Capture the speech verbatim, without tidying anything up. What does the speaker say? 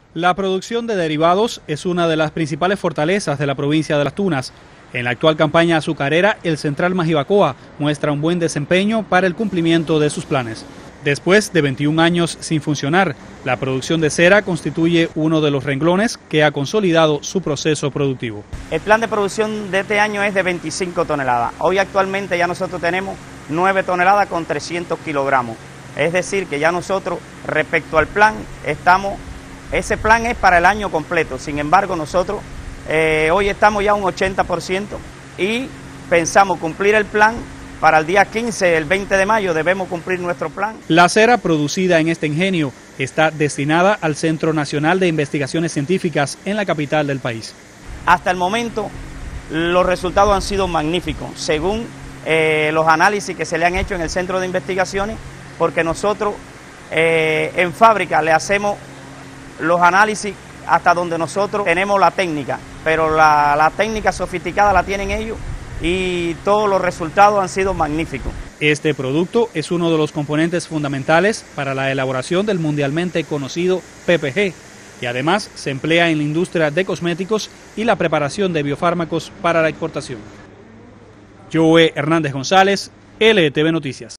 La producción de derivados es una de las principales fortalezas de la provincia de Las Tunas. En la actual campaña azucarera, el Central Majibacoa muestra un buen desempeño para el cumplimiento de sus planes. Después de veintiún años sin funcionar, la producción de cera constituye uno de los renglones que ha consolidado su proceso productivo. El plan de producción de este año es de veinticinco toneladas. Hoy actualmente ya nosotros tenemos nueve toneladas con trescientos kilogramos. Es decir, que ya nosotros, respecto al plan, estamos... Ese plan es para el año completo, sin embargo nosotros eh, hoy estamos ya a un ochenta por ciento y pensamos cumplir el plan para el día quince, el veinte de mayo debemos cumplir nuestro plan. La cera producida en este ingenio está destinada al Centro Nacional de Investigaciones Científicas en la capital del país. Hasta el momento los resultados han sido magníficos, según eh, los análisis que se le han hecho en el Centro de Investigaciones, porque nosotros eh, en fábrica le hacemos los análisis hasta donde nosotros tenemos la técnica, pero la, la técnica sofisticada la tienen ellos y todos los resultados han sido magníficos. Este producto es uno de los componentes fundamentales para la elaboración del mundialmente conocido P P G y además se emplea en la industria de cosméticos y la preparación de biofármacos para la exportación. Joe Hernández González, L T V Noticias.